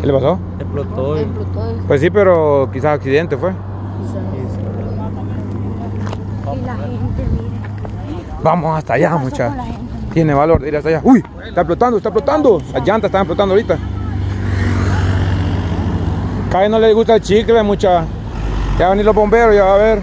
¿Qué le pasó? Explotó. Pues sí, pero quizás accidente fue. Y la gente, mire. Vamos hasta allá, ¿Qué pasó muchacha. con la gente? Tiene valor de ir hasta allá. ¡Uy! Está explotando, está explotando. Las llantas están explotando ahorita. Cada no le gusta el chicle, muchacha. Ya van a venir los bomberos, ya va a ver.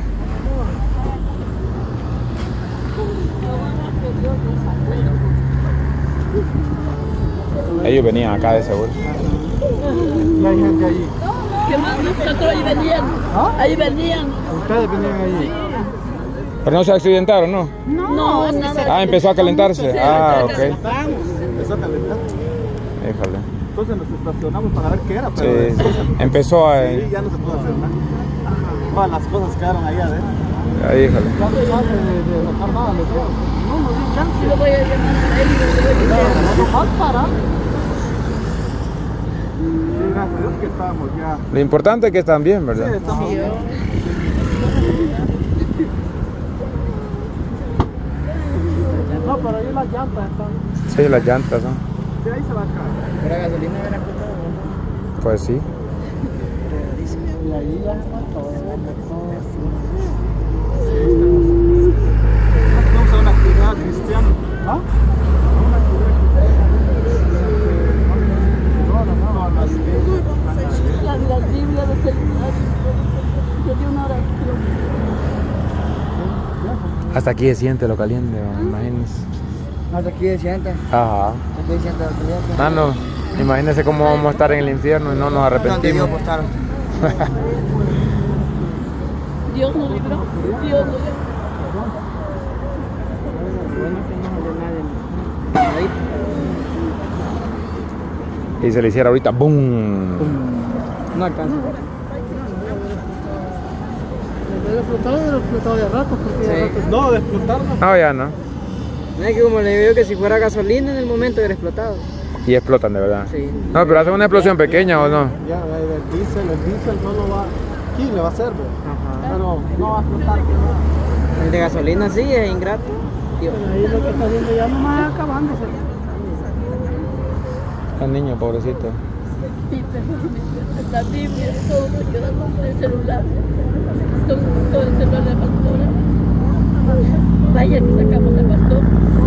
Ellos venían acá de seguro. Y hay gente allí. ¿Qué más? Nosotros ahí venían. ¿Ah? Ahí venían. Ustedes venían allí. Pero no se accidentaron, ¿no? No, nada. Ah, empezó a calentarse. Ah, ok. Empezó a calentar. Híjole. Entonces nos estacionamos para ver qué era, Sí, pero empezó a... sí, ya no se pudo hacer nada. Todas las cosas quedaron ahí adentro. Ahí, híjole. Ya no hay chance de sacar nada, les digo. No, no hay chance. Yo lo voy a llamar a él y le voy a decir. No más para. Sí, gracias a Dios que estábamos ya. Lo importante es que están bien, Sí, ¿verdad? estamos bien. No, pero ahí las llantas están. Sí, las llantas, ¿no? Sí, ahí se va a caer. ¿Pero gasolina era explotado? Pues sí. Y ahí ya se mató. Vamos a una actividad cristiana. ¿Ah? Una actividad cristiana. La Biblia de celular. Yo di una oración. Hasta aquí se siente lo caliente, imagínense. Hasta aquí de sienta. Ajá. Aquí de sienta lo caliente. Ah, no. Imagínense cómo vamos a estar en el infierno y no nos arrepentimos. Dios nos libró. Dios nos libró. Bueno, que no sale nada de Y se le hiciera ahorita ¡boom! no alcanza. ¿De explotar o de explotar de rato? Porque Sí. de rato... No, de explotar no. No, ya no. No es que como le digo que si fuera gasolina en el momento hubiera explotado. Y explotan de verdad. Sí. No, pero hacen una explosión pequeña o no. Ya, el diésel no lo va... Aquí le va a hacer, ¿ve? Ajá. Pero no va a explotar que nada. El de gasolina sí es ingrato. Dios. Pero ahí lo que está haciendo ya nomás acabándose. El niño, pobrecito. Sí, pero la Biblia, todo se queda con el celular. Todo el celular de la pastora. Vaya que sacamos al pastor.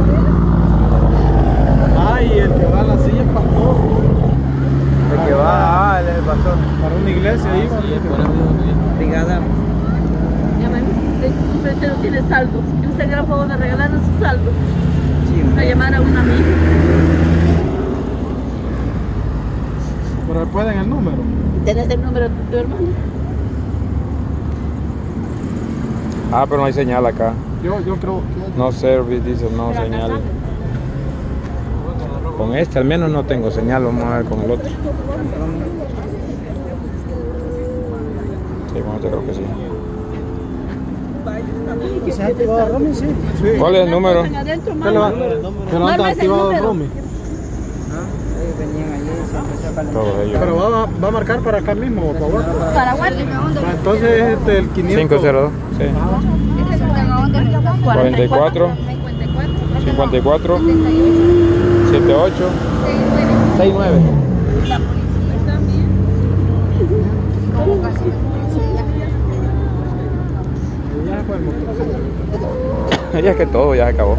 Ay, el que va a la silla es pastor. El que va, él es el pastor. Para una iglesia ahí. Brigada. Usted no tiene saldo. Y usted gran favor de regalarnos su saldo. Sí, A llamar a un amigo. Pero pueden el número. ¿Tienes el número de tu hermano? Ah, pero no hay señal acá. Yo creo que... No service, dice no señal. Con este al menos no tengo señal, vamos a ver con el otro. Sí, con este creo que sí. ¿Y se ha activado el roaming? Sí. ¿Cuál es el número? Adentro, ¿Qué le va? Pero anda activado el roaming. Ellos venían allí y se empezó a calentar. Todos ellos. Pero va a marcar para acá mismo o para abajo. Para Guate. Entonces es del 500. 502, sí. 44, 54, 78, 69. Ya fue el motor. Ya es que todo ya se acabó.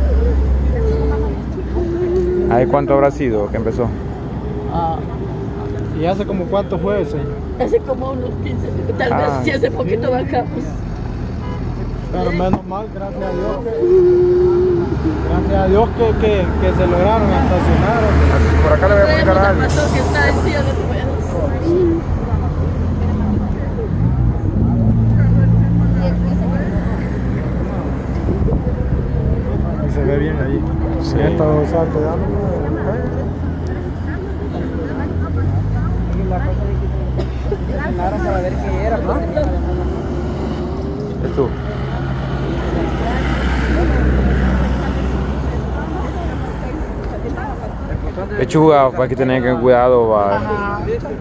¿Ahí cuánto habrá sido que empezó? Ah, ¿y hace como cuánto fue, señor? Hace como unos 15, tal vez si hace poquito bajamos. Pero menos mal, gracias a Dios que se lograron estacionar. Por acá le voy a Traemos poner al algo. pastor que está en silla de ruedas. Y se ve bien allí. Sí. Ya está salto, ya no. Para ver qué era, pues tenía que llamar. ¿Es tú? Pechuga, hay que tener cuidado. Va.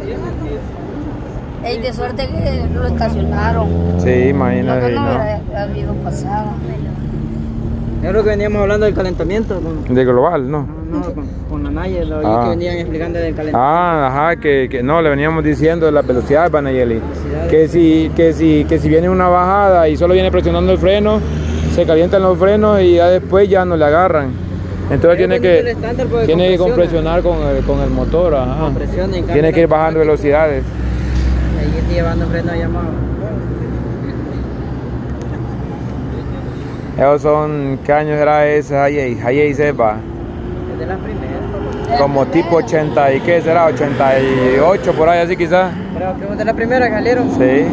Ey, de suerte que lo estacionaron. Sí, imagínate. No ¿no? hubiera habido pasado. Es lo que veníamos hablando del calentamiento. De global, ¿no? No No, con la Naya, lo oí que venían explicando del calentamiento. Ajá, que no, le veníamos diciendo de las velocidades, Vanayeli. Que si viene una bajada y solo viene presionando el freno, se calientan los frenos y ya después ya no le agarran. Entonces tiene que compresionar con el motor, ajá. Tiene que ir bajando velocidades. Ahí está llevando freno llamado. Esos son, ¿qué años era ese Hayei sepa? Es de las primeras. Como tipo 80 y qué será, 88 por ahí así quizás. Pero que de la primera que salieron. Sí.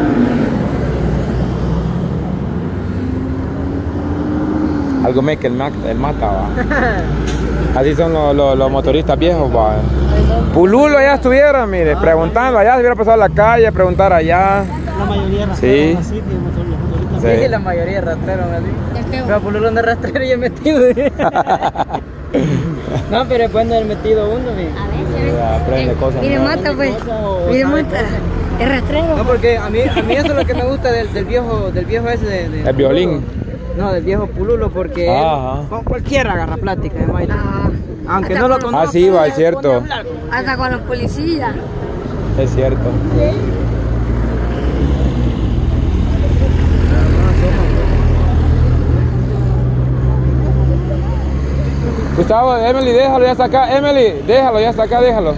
Algo me que el mata, va. Así son los motoristas viejos, va. Pululo allá estuviera, mire, preguntando allá, se hubiera pasado a la calle, preguntar allá. La mayoría Sí. así, que motoristas. Sí. Sí, la mayoría rastreros así. Pero Pululo no es rastrero y es metido. No, pero es bueno haber metido uno, mi. Aprende cosas. Mire, nuevas. mata, pues. Mire, mata. Es rastrero. No, porque a mí eso es lo que me gusta del viejo ese de El violín. No, del viejo Pululo, porque Ajá. con cualquiera agarra plática de baile. Ah, Aunque hasta no lo con- conozca. Ah, sí, va, es cierto. Hasta con los policías. Es cierto. Gustavo, Emily, déjalo, ya está acá. Emily, déjalo, ya está acá, déjalo.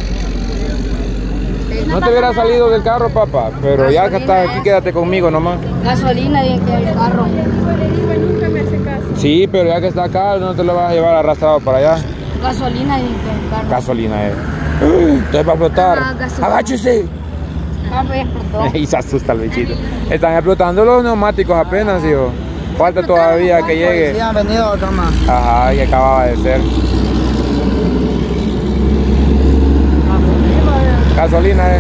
No te hubiera salido del carro, papá, pero ya que estás aquí, quédate conmigo nomás. Gasolina bien que el carro. Nunca me hace caso. Sí, pero ya que está acá, no te lo vas a llevar arrastrado para allá. Gasolina bien que el carro. Gasolina es. Entonces va a explotar. Ah, gasolina. Agáchese. Ah, pues explotó. Y se asusta el bichito. Están explotando los neumáticos apenas, hijo. Falta todavía que llegue. Sí, han venido otro más. Ajá, y acababa de ser. Gasolina,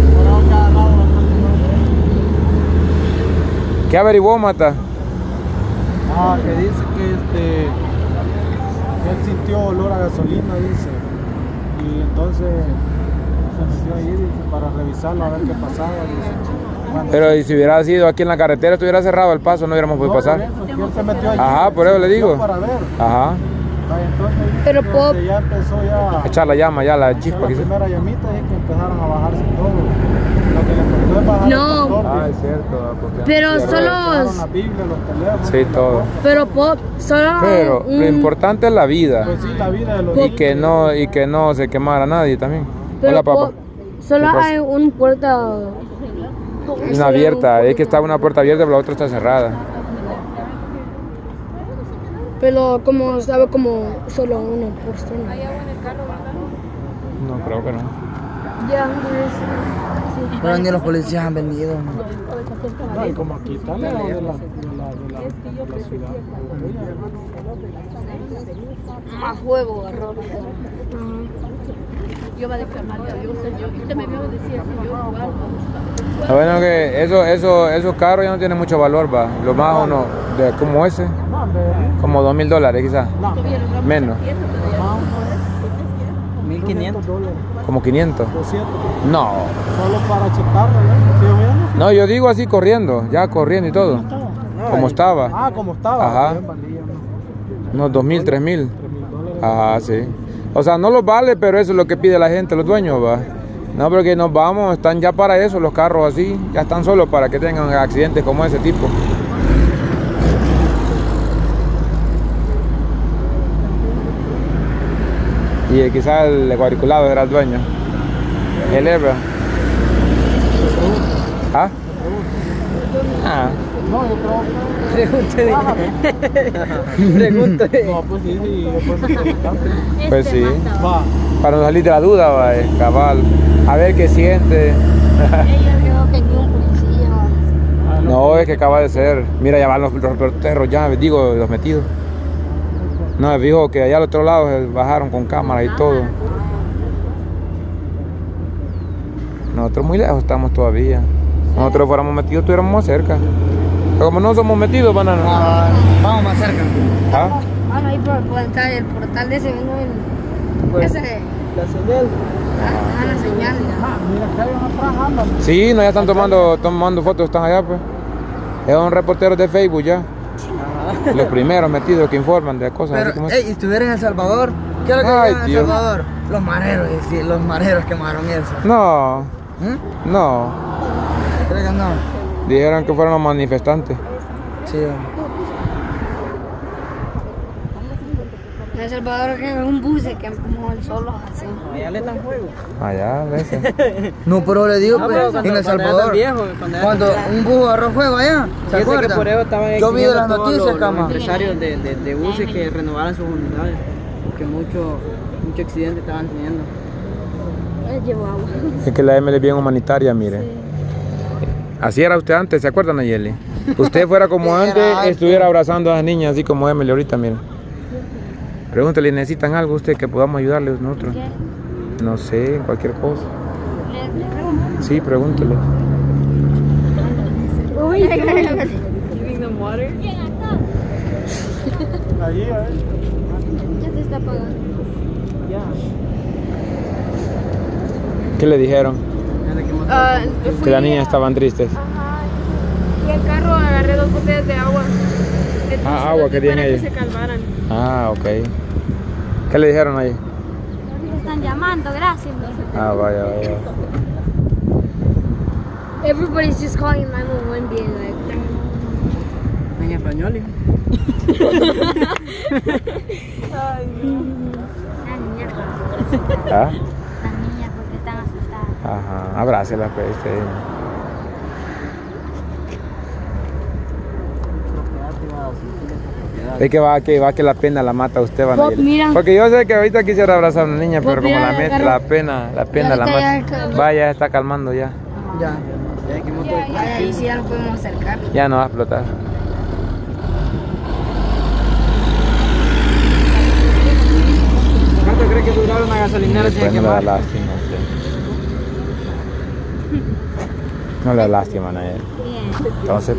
¿Qué averiguó, Mata? Ah, que dice que él sintió olor a gasolina, dice. Y entonces se metió ahí, dice, para revisarlo a ver qué pasaba, dice. Bueno, Pero y si hubiera sido aquí en la carretera, estuviera cerrado el paso, no hubiéramos podido no, pasar. por eso, que él se metió allí, Ajá, por eso le digo. para ver. Ajá. Ay, entonces dice Pero que Pop- ya empezó ya Echar la llama, ya la la chispa. Aquí. primera llamita y que empezaron a bajarse todo. Lo que le faltó es bajar No. el motor, Ah, dice. es cierto. porque- Pero Dejaron solo. la Biblia, los teléfonos. Sí, todo. Pero Pop, solo. Pero lo importante es la vida. Pues sí, la vida de los Y que no se quemara nadie también. Pero Hola, papá. Pop, solo ¿Qué pasa? hay una puerta. Una abierta, es que está una puerta abierta, pero la otra está cerrada. Pero como sabe, como solo una persona. No, creo que no. Ya, Pero ni los policías han venido. No, y como aquí está lejos de la ciudad. más fuego agarró. Yo voy a declamar a Dios, Señor. Usted me vio decir, Señor, guarda. Lo bueno que esos carros ya no tienen mucho valor, va. Lo más uno, como ese, como $2,000 quizás. Menos, 1500. como 500. 200. No, Solo para checarlo, ¿no? ¿Sí, oyendo? no, yo digo así corriendo, ya corriendo y todo. Como estaba. Ah, como estaba. Ajá. Bien, valía, ¿no? Unos 2,000, 3,000. $3,000. Ajá, sí. O sea, no los vale, pero eso es lo que pide la gente, los dueños, va. No, porque nos vamos, están ya para eso, los carros así, ya están solos para que tengan accidentes como ese tipo. Y quizás el cuadriculado era el dueño. El Ebra. ¿Ah? Ah. No, yo creo. Pregúntale. No, pues sí, sí, yo puedo preguntar. Pues sí. Va. Para no salir de la duda, va, cabal. A ver qué siente. Ella vio que ni un policía. No, es que acaba de ser. Mira, ya van los reporteros, ya, digo, los metidos. No, dijo que allá al otro lado se bajaron con cámaras y todo. Nosotros muy lejos estamos todavía. Nosotros fuéramos metidos, estuviéramos más cerca. Pero como no somos metidos, van a... Vamos más cerca. ¿Ah? Ah, no, ahí por el portal de ese vino el. Pues, Ese. la señal. La señal. Ah, mira, que hay una atrás, andan. Sí, no, ya están tomando fotos, están allá, pues. Es un reportero de Facebook ya. Los primeros metidos que informan de cosas Pero, así como ¿y si estuviera en El Salvador? ¿Qué es lo que Ay, dijeron en El Dios. Salvador? Los mareros, sí, los mareros quemaron eso. No, ¿Mm? no. ¿Crees que no? Dijeron que fueron los manifestantes. Sí, hombre. En El Salvador que un bus se quemó el solo así. Allá le dan fuego. Allá, ese. No, pero le digo, No, pues, pero cuando- en El cuando era Salvador, tan viejo, cuando era cuando tan- un bus agarró fuego allá, ¿se Fíjese que acuerdan? por eso estaban Yo vi de exigiendo las todos noticias, los cama. empresarios de buses que renovaran sus unidades, porque mucho accidente estaban teniendo. Llevo agua. Es que la ML es bien humanitaria, mire. Así era usted antes, ¿se acuerdan, Nayeli? Usted fuera como Era antes, antes. estuviera abrazando a las niñas, así como Emily ahorita, mire. Pregúntele, ¿necesitan algo usted que podamos ayudarles nosotros? No sé, cualquier cosa. Sí, pregúntele. Uy, Giving them water. Allí, ya se está apagando. ¿Qué le dijeron? Que las niñas estaba estaban tristes. Y el carro agarré 2 botellas de agua. Ah, agua querían para que ellos. se calmaran. Ah, ok. ¿Qué le dijeron ahí? Me están llamando, gracias. Ah, vaya, vaya. Everybody's just calling 911 being like, En español, hijo. ¿Ah? las niñas porque están asustadas. Ajá, abrácela, pues. Es que va que la pena la mata a usted, Van Bob, mira. Porque yo sé que ahorita quisiera abrazar a una niña, pero como mira, la agarra. la pena Ya la está, mata. ya calma. Vaya, está calmando ya. Ya. Ahí sí ya lo podemos acercar. Ya no va a explotar. ¿Cuánto cree que duraron una gasolinera sin Después no le da quemar? lástima a usted. No le da lástima a nadie. Entonces,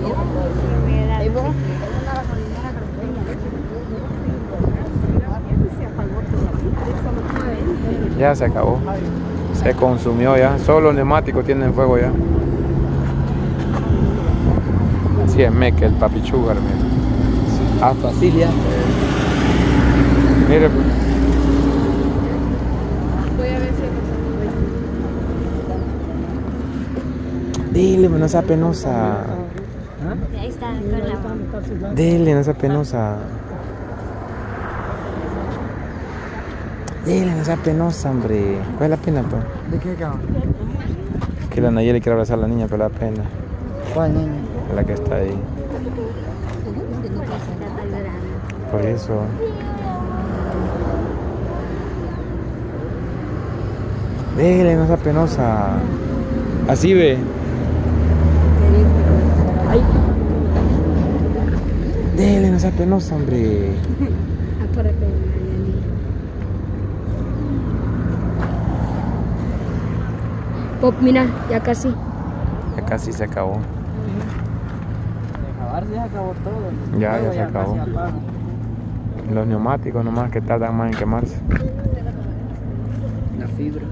ya se acabó. Se consumió ya. Solo los neumáticos tienen fuego ya. Así es Meque, el papi sugar, mire. Hasta así ya. Mire, pues. Voy a ver si Dile, no sea penosa. ahí está la Dile, no sea penosa. Dile, no sea penosa, hombre. ¿Cuál es la pena, pues? ¿De qué, cabrón? Que la Nayeli quiere abrazar a la niña, pero la pena. ¿Cuál niña? La que está ahí. Por eso. Dile, no sea penosa. Así ve. Dile, no sea penosa, hombre. Pop, mira, ya casi. Ya casi se acabó. De acabar, ya acabó todo. Ya Luego se acabó. casi apaga. Los neumáticos nomás que tardan más en quemarse. La fibra.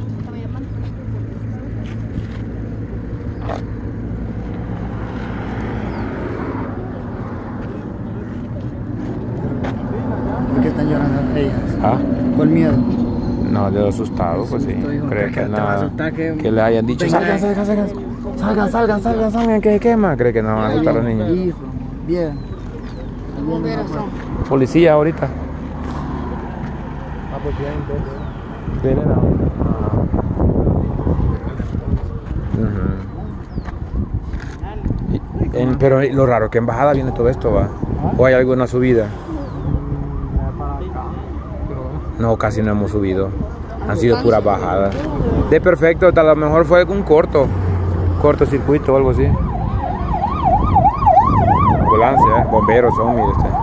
¿Por qué están llorando ellas? ¿Ah? Por miedo. No, de lo asustado, pues sí. Susto, hijo, Cree que que te va a nada. asustar Que le hayan dicho, Venga. salgan, que se quema. Cree que no van a asustar a los niños. Hijo, bien. Bomberos son. Policía ahorita. Ah, pues bien, Viene la- Ujú. Pero lo raro que en bajada viene todo esto, va. ¿O hay alguna subida? para acá. No, casi no hemos subido. Han sido puras bajadas. De perfecto, a lo mejor fue un cortocircuito o algo así. Ambulancia, bomberos son, mire usted.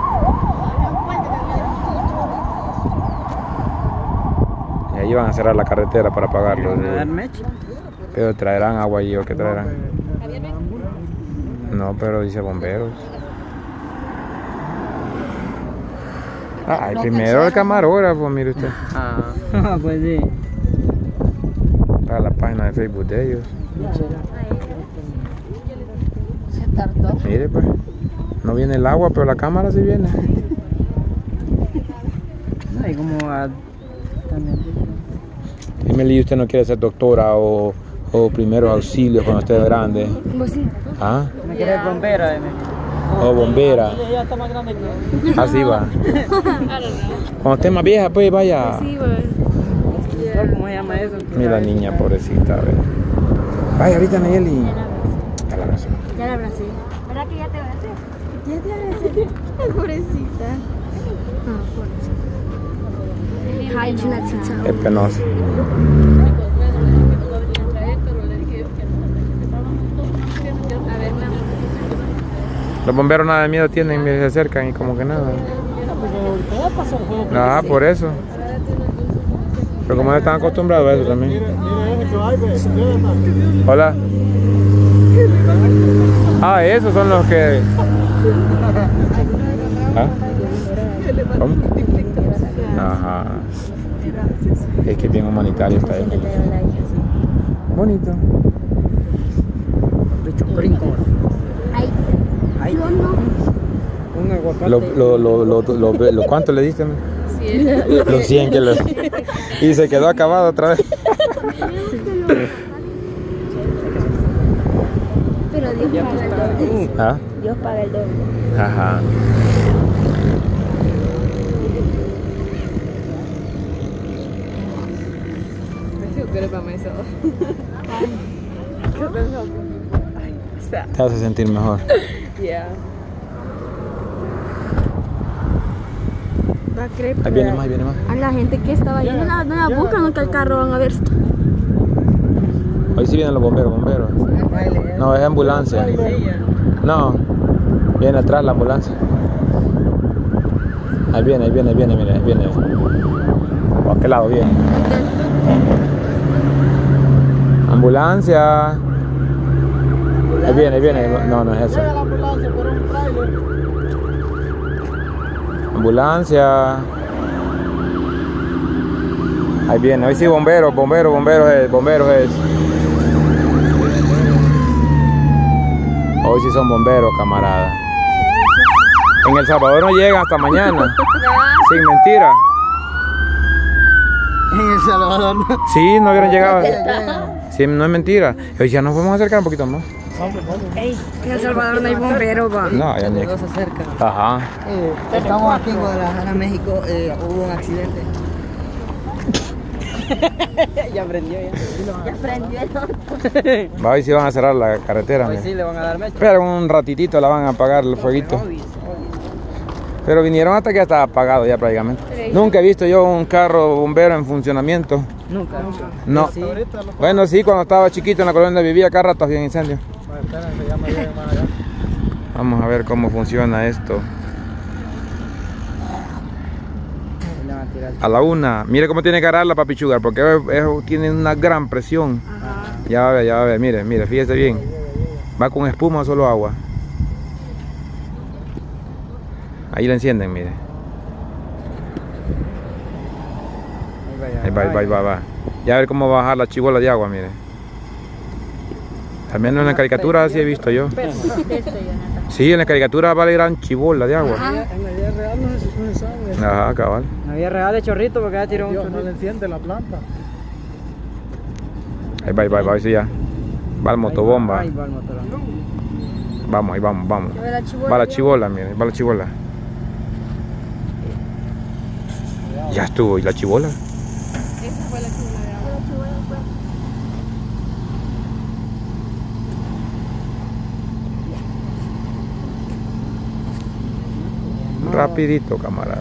Y ahí van a cerrar la carretera para apagarlo. ¿Me dar mecha? Pero traerán agua allí o qué traerán. No, pero dice bomberos. Ay, primero el camarógrafo, mire usted. Ah, pues sí. Para la página de Facebook de ellos. Se tardó. Mire pues. No viene el agua, pero la cámara sí viene. Ay, como también. Emily, ¿usted no quiere ser doctora o primeros auxilios cuando esté grande? Pues sí. ¿Ah? Me quiere bombera, Emily. O bombera. Ella está más grande que yo. Así va. Cuando esté más vieja, pues vaya. Sí, güey. ¿Cómo se llama eso? Mira, niña, pobrecita, a ver. Vaya, ahorita Nayeli. Ya la abrazo. Ya la abracé. ¿Verdad que ya te abracé? Ya te abracé. Pobrecita. Hi, Chinatita. Es penoso. A ver, mi amor. Los bomberos nada de miedo tienen, se acercan y como que nada. Ah, por eso. Pero como no están acostumbrados a eso también. Mire ese que va ahí, pues. Hola. Ah, esos son los que... ¿Ah? ¿Cómo? Ajá. Es que es bien humanitario está él. Bonito. Bicho brinco. Ay, Ay, yo no. un aguacate. ¿Cuánto le diste? Los 100 que y se quedó acabado otra vez. Pero Dios paga el doble. ¿Ah? Dios paga el doble. Ajá. Te hace sentir mejor. Va a creer Ahí viene más, ahí viene más. a la gente que estaba ahí. No la buscan, nunca el carro van a ver esto. Hoy sí vienen los bomberos. No, es ambulancia. No, viene atrás la ambulancia. Ahí viene, mira, ahí viene. ¿A qué lado viene? Ambulancia. Ahí viene. No es eso. Llega la ambulancia por un trailer. Ambulancia. Ahí viene, hoy sí bomberos es. Hoy sí son bomberos, camaradas. En El Salvador no llegan hasta mañana. Sin mentira. En El Salvador no. Sí, no hubieran llegado. Sí, no es mentira. Hoy ya nos podemos acercar un poquito más. Ey, en El Salvador no hay bomberos, va. No, ya ni. Los acerca. Ajá. Estamos aquí en Guadalajara, México. Hubo un accidente. Ya aprendió ya. Ya aprendió. Va, hoy sí van a cerrar la carretera. Hoy mira. sí le van a dar mecha. Pero un ratitito la van a apagar el fueguito. Pero vinieron hasta que ya estaba apagado ya prácticamente. Nunca he visto yo un carro bombero en funcionamiento. Nunca. No. Sí. Bueno, sí, cuando estaba chiquito en la colonia donde vivía, cada rato había incendio. Vamos a ver cómo funciona esto. Le van a tirar. A la una. Mire cómo tiene que agarrar la papichugar, porque tiene una gran presión. Ya va a ver, mire, fíjese bien. Va con espuma o solo agua. Ahí la encienden, mire. Ahí va. Ya a ver cómo va a bajar la chibola de agua, mire. Al menos en la caricatura así he visto yo. Sí, en la caricatura vale gran chibola de agua. En la vida real no se sabe. Ajá, cabal. No había real de chorrito porque ya tiró un Dios, no chorrito. le enciende la planta. Ahí va, sí ya. Va el motobomba. Ahí va el motobomba. Vamos, ahí vamos. Va la chibola, mire, va la chibola. Ya estuvo, ¿y la chibola? Rapidito, camarada.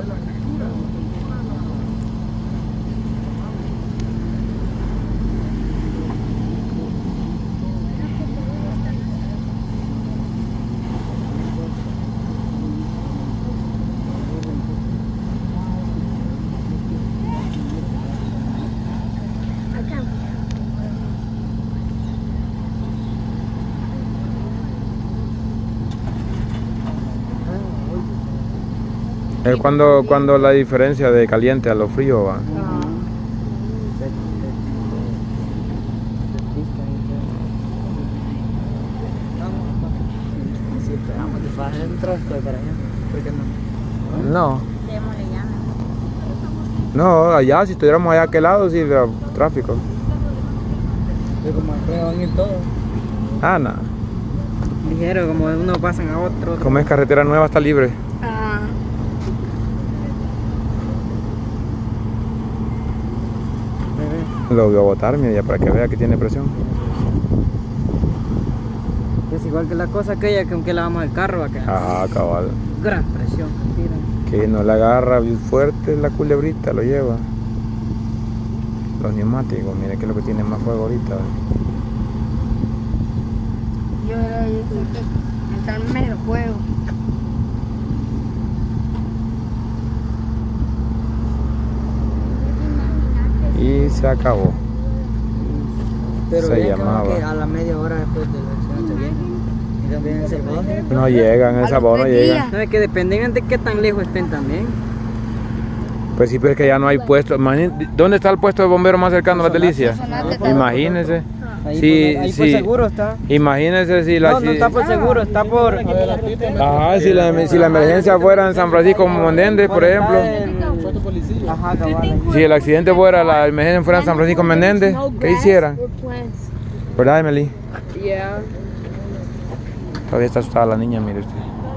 Es cuando la diferencia de caliente a lo frío va. Sí, esperamos que pase dentro. Voy para allá. ¿Por qué no? No. Démosle llama. No, allá, si estuviéramos allá a aquel lado, sí, pero tráfico. Pero como acá van a ir todos. Ah, no. Ligero, como de uno pasan a otro. Como es carretera nueva, está libre. Ah, Lo voy a botar, mira, ya para que vea que tiene presión. Es igual que la cosa aquella que aunque lavamos el carro va a quedar. Ah, cabal. Gran presión. Miren. Que no la agarra bien fuerte la culebrita, lo lleva. Los neumáticos, mire que es lo que tiene más fuego ahorita. yo era ahí que está el mero fuego. Y se acabó. Pero Se bien, como llamaba. que a la media hora después del accidente vienen. Y también El Salvador. No llegan, El Salvador no tres llegan. días. ¿Sabes que dependiendo de qué tan lejos estén también? Pues sí, pero es que ya no hay puesto. ¿Dónde está el puesto de bombero más cercano a las Delicias? Imagínense. Ahí, Sí, por, ahí sí. por seguro está. Imagínense si la... No, no está por seguro, está por... Ajá, si la emergencia fuera en San Francisco Menéndez, por ejemplo. Ajá, cabal. Si el accidente fuera, la emergencia fuera en San Francisco Menéndez, ¿qué hicieran? ¿Verdad, Emily? Yeah. Todavía está asustada la niña, mire usted.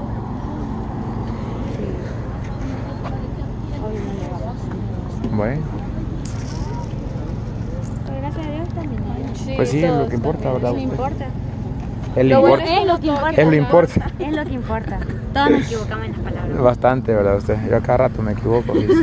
Bueno, Gracias a Dios también. pues sí, es lo que importa, ¿verdad? No importa. Es lo Es importa. lo que importa. Es lo importa. Es lo que importa. Todos nos equivocamos en las palabras. Bastante, ¿verdad? Usted. Yo a cada rato me equivoco. Dice.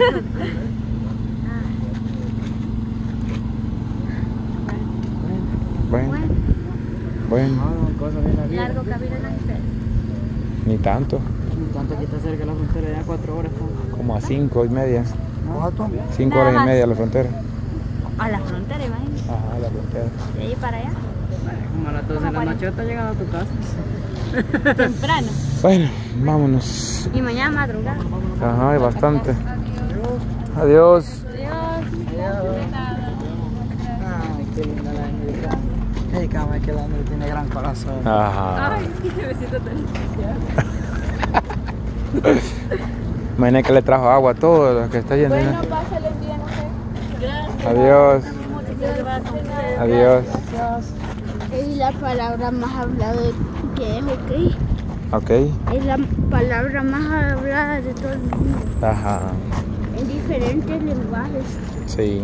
Bueno, bueno, No, cosa bien la vida. Largo camino en la espera. ni tanto. Tanto que está cerca de la frontera, ya 4 horas. Como a 5:30. ¿Cuánto? 5 horas y media a la frontera. A la frontera, imagínate. Ajá, a la frontera. De ahí para allá. Como a las 12 de la noche estás llegando a tu casa. Temprano. Bueno, vámonos. Y mañana madrugada. Ajá, hay bastante. Adiós. Ay, qué linda la americana. Ey, cama, que la americana tiene gran corazón. Ajá. Ay, me siento tan especial. Imagina que le trajo agua a todo lo que está yendo. Bueno, pásale el día, no sé. Gracias. Adiós. Gracias. Adiós. Es la palabra más hablada que es, ¿ok? Ok. Es la palabra más hablada de todo el mundo. Ajá. En diferentes lenguajes. Sí.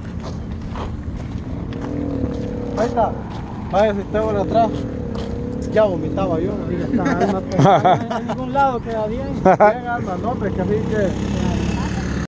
Ahí está. Vaya, si estaba por atrás. Ya vomitaba yo. En ningún lado queda bien. Llega alma, no, pero es que así que